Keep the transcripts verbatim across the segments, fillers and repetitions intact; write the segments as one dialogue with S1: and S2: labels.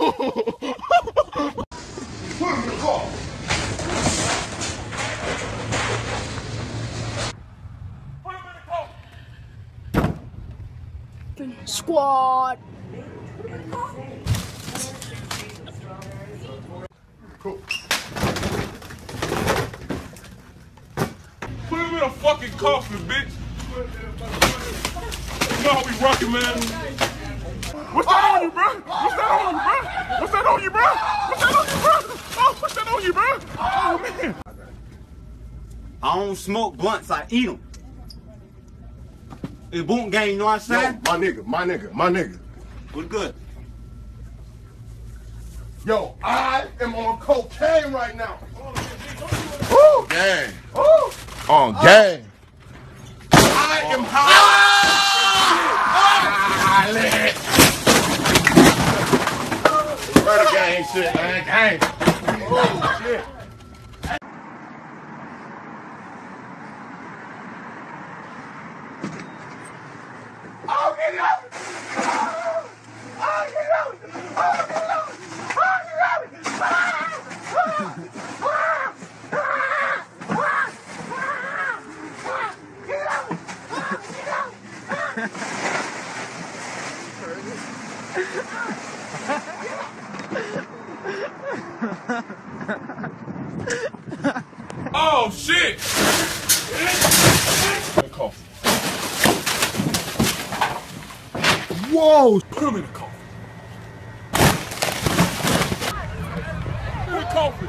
S1: Put him in the car. Put him in the car.
S2: Squad.
S1: Cool. Put him in a fucking coffin, bitch. You know how we rockin', man. What's that on you, bro? What's that on you, bro? What's that on you, bro? What's that on you, bro? Oh, what's that on you, bro? Oh, man.
S3: I don't smoke blunts, I eat them. It's boom gang, you know what I'm saying?
S1: Yo, my nigga, my nigga, my nigga.
S3: What's good?
S1: Yo, I am on cocaine right now. Woo! Gang. Woo! On gang. I am high. Ah! Murder gang shit, man. Gang. Oh, shit. Oh, get it out! Oh, get it out! Oh, get it out! Oh, get it out! Get it out! Oh, shit! Whoa! Put him in the coffin. In the coffin.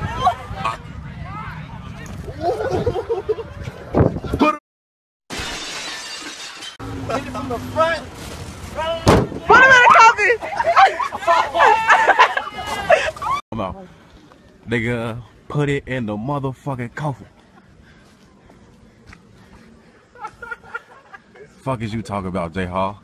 S1: Put him. Hit it from the front.
S2: Put him in the coffin.
S4: No. Nigga, put it in the motherfucking coffin. Fuck is you talking about, J Hall?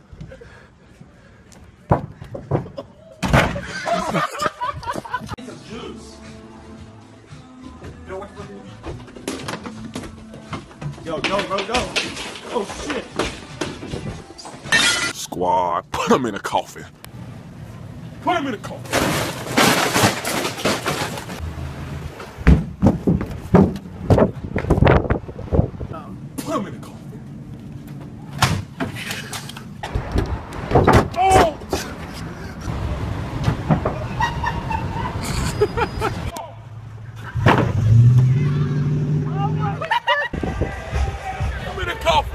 S3: Yo, yo, bro, yo. Oh, shit.
S1: Squad, put him in a coffin. Put him in a coffin. Put him in a coffin. Oh! I'm in a coffin.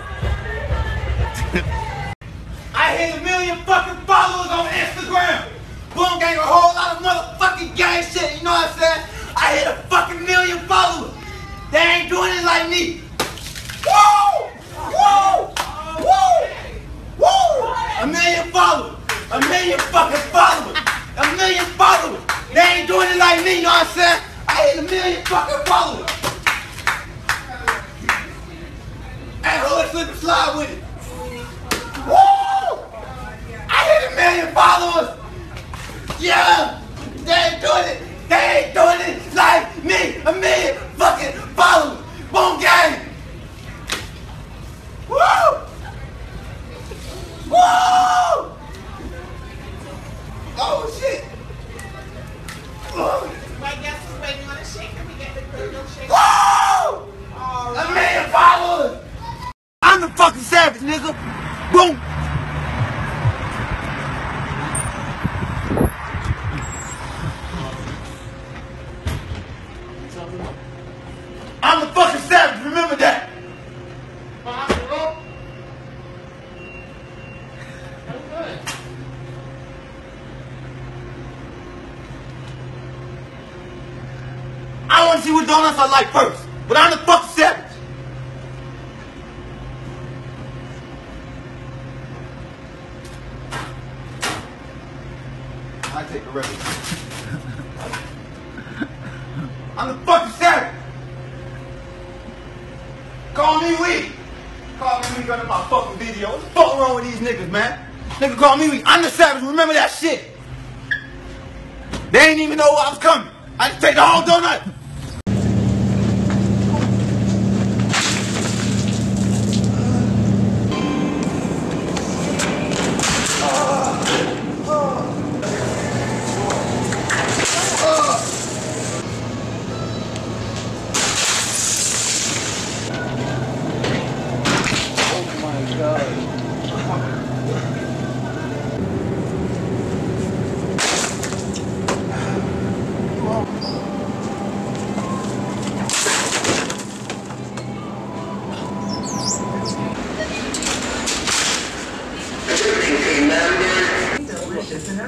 S3: I hit a million fucking followers on Instagram. Boom gang, a whole lot of motherfucking gang shit, you know what I'm saying? I hit a fucking million followers. They ain't doing it like me. Woo! Woo! Woo! Woo! A million followers. A million fucking followers. A million followers. They ain't doing it like me, you know what I'm saying? I hit a million fucking followers. Hey, hold it, slip and slide with it. Woo! I hit a million followers. Yeah! They ain't doing it. They ain't doing it like me. A million fucking followers. Boom gang. Woo! Woo! Oh shit!
S5: My guest is waiting on a shaker. We get the grill shaker.
S3: Woo! A million followers! I'm the fucking savage, nigga! Boom! I'm the fucking savage, remember that! I want to see what donuts are like first, but I'm the fucking savage. I take the rest. I'm the fucking savage. Call me weak. Call me weak under my fucking video. What the fuck wrong with these niggas, man? Nigga call me weak. I'm the savage. Remember that shit. They ain't even know I was coming. I just take the whole donut.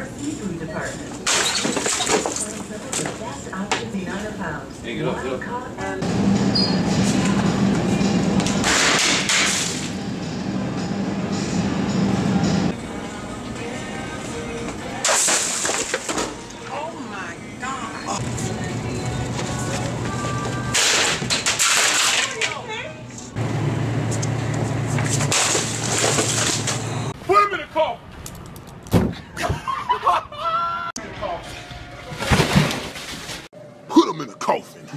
S6: our seafood department. The best option in under pounds.
S4: Hey, get up, get up.
S6: Caught and
S1: Put him in the coffin. Put him in the coffin.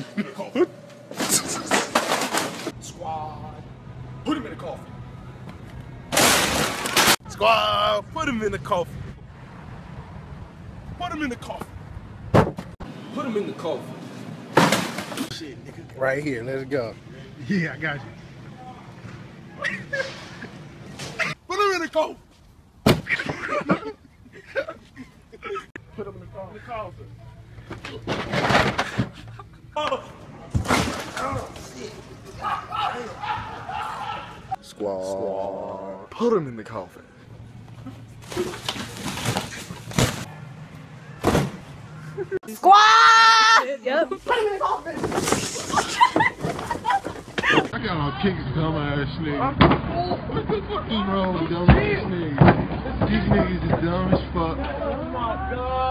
S1: Squad. Put him in the coffin. Squad. Put him in the coffin. Put him in the coffin. Put him in the coffin. Shit, nigga.
S7: Right here, let's go.
S1: Yeah, I got you. Put him in the coffin. Put him in the coffin. The coffin. Oh. Oh, shit.
S7: Squad. Squad. Put him in the coffin.
S2: Squad! Yep.
S1: I gotta kick his dumb ass nigga. What the fuck is wrong with dumb ass niggas? These niggas is dumb as fuck. Oh my god.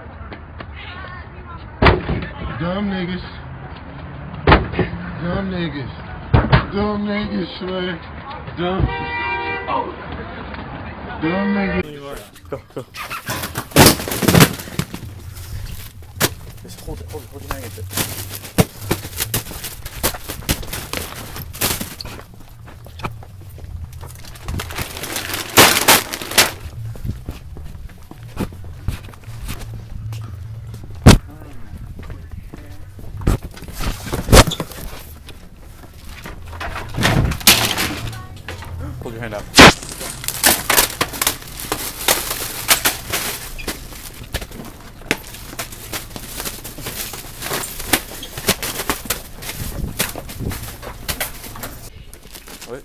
S1: Dumb niggas. Dumb niggas. Dumb niggas, man. Dumb. Dumb niggas.
S7: Go, go. Just hold it, hold it, hold your hand against it. Hold your hand out. Wait.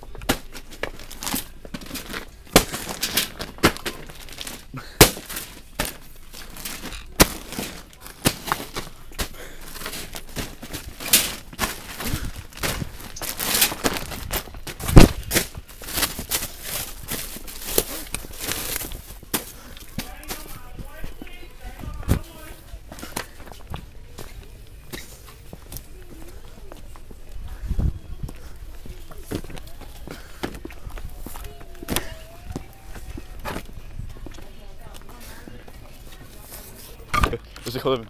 S7: What's it called?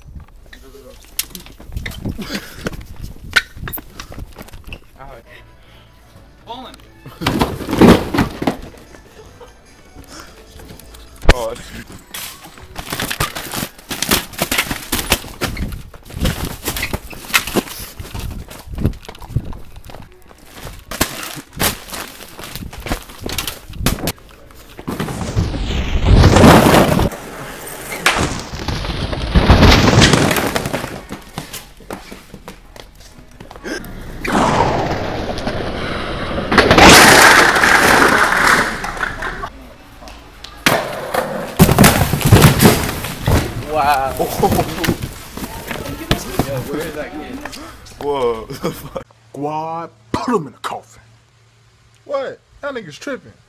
S3: Falling.
S7: Oh.
S2: Wow.
S7: Yo, where is that kid? Whoa.
S1: Squad, put him in the coffin. What? That nigga's tripping.